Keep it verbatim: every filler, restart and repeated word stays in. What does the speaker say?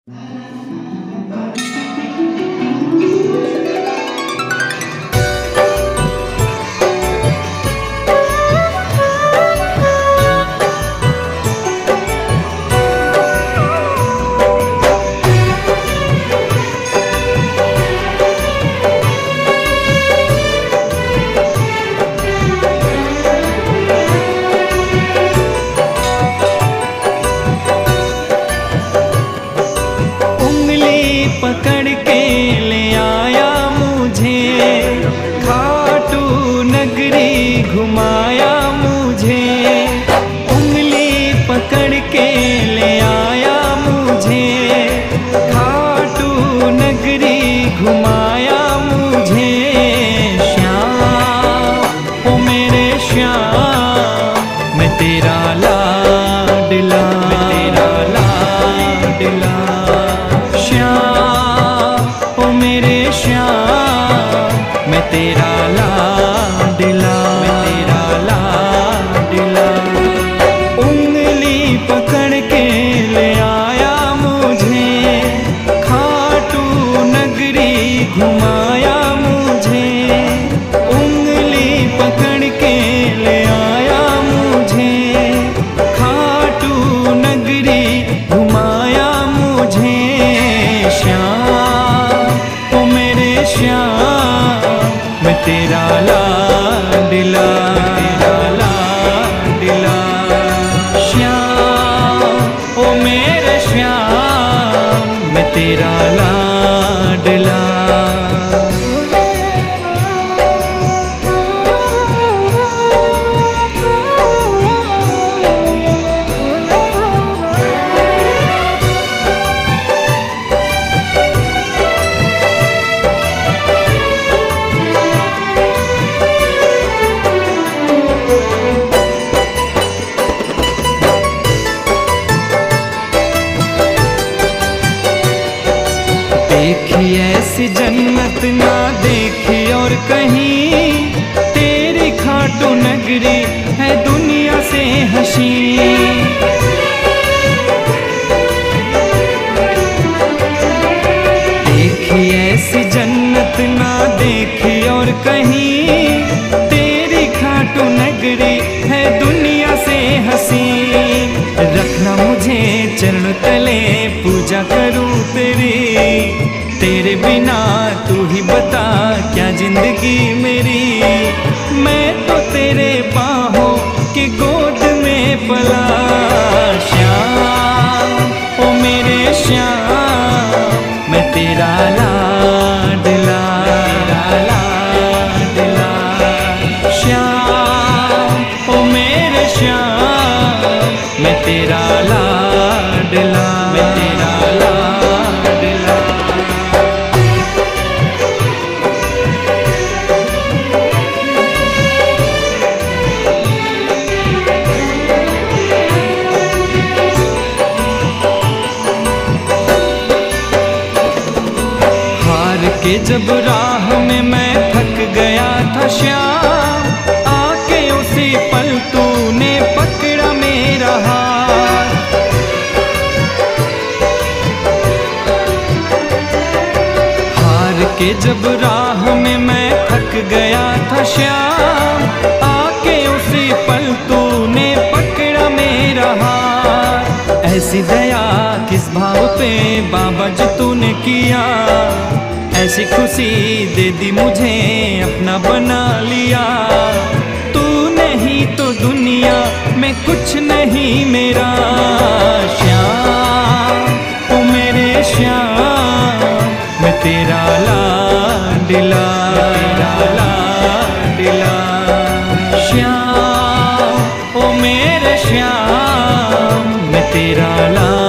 पकड़ के ले आया मुझे, खाटू नगरी घुमाया मुझे। उंगली पकड़ के ले आया मुझे, खाटू नगरी घुमाया मुझे। श्याम ओ मेरे श्याम, मैं तेरा लाडला, मैं तेरा लाडला। मेरे श्याम, मैं तेरा लाडला, मैं तेरा लाडला। उंगली पकड़ के ले आया मुझे, खाटू नगरी घुमाया मुझे। उंगली पकड़ के ले आया मुझे, खाटू नगरी घुमाया मुझे। श्याम मैं तेरा लाडला, तेरा लाडला। श्याम ओ मेरे श्याम, मैं तेरा लाडला। देखी ऐसी जन्नत ना देखी और कहीं, तेरी खाटू नगरी है दुनिया से हसी। देखी ऐसी जन्नत ना देखी और कहीं, तेरी खाटू नगरी है दुनिया से हसी। रखना मुझे चरण तले, पूजा करूं तेरी। तेरे बिना तू ही बता क्या जिंदगी मेरी। मैं तो तेरे बाहों की गोद में पला। श्याम ओ मेरे श्याम, मैं तेरा लाडला, तेरा लाडला। श्याम ओ मेरे श्याम, मैं तेरा लाडला, मैं तेरा लाडला। के जब राह में मैं थक गया था श्याम, आके उसी पल तूने पकड़ा मेरा हाथ। हार के जब राह में मैं थक गया था श्याम, आके उसी पल तूने पकड़ा मेरा हाथ। ऐसी दया किस भाव पे बाबा जी तूने किया, ऐसी खुशी दे दी मुझे अपना बना लिया। तू नहीं तो दुनिया में कुछ नहीं मेरा। श्याम ओ मेरे श्याम, मैं तेरा लाडला, तेरा लाडला। श्याम ओ मेरे श्याम, मैं तेरा लाडला।